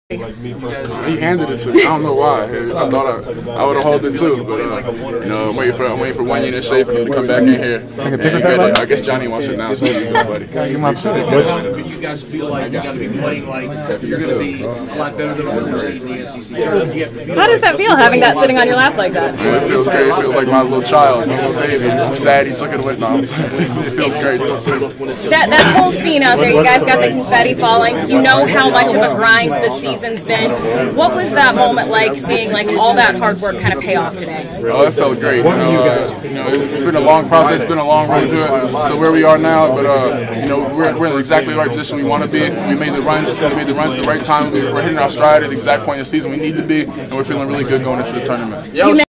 He handed it to me. I don't know why. I thought I would have held it too, but you know, I'm waiting for 1 year in shape for him to come back in here and get it. I guess Johnny wants it now, so he's good, buddy. You guys feel like you got to be playing like you're going to be a lot better than the seed in the SEC tournament. How does that feel, having that sitting on your lap like that? Yeah, it feels great. It feels like my little child. I'm sad he took it away. No, it feels great. That whole scene out there, you guys got the confetti falling. You know how much of a grind this season's been. What was that moment like, seeing like all that hard work kind of pay off today? Oh, it felt great. It's been a long process. It's been a long road to where we are now. But we're in exactly the right position we want to be. We made the runs. We made the runs at the right time. We're hitting our stride at the exact point in the season we need to be, and we're feeling really good going into the tournament.